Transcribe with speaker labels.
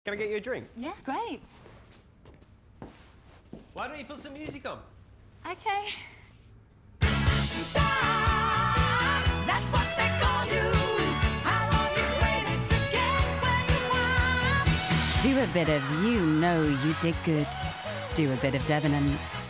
Speaker 1: Can I get you a drink?
Speaker 2: Yeah, great.
Speaker 1: Why don't you put some music on?
Speaker 2: Okay.
Speaker 3: Star, that's what they call you. How long you waited to get where you are?
Speaker 4: Do a bit of You Know You Did Good. Do a bit of Debenhams.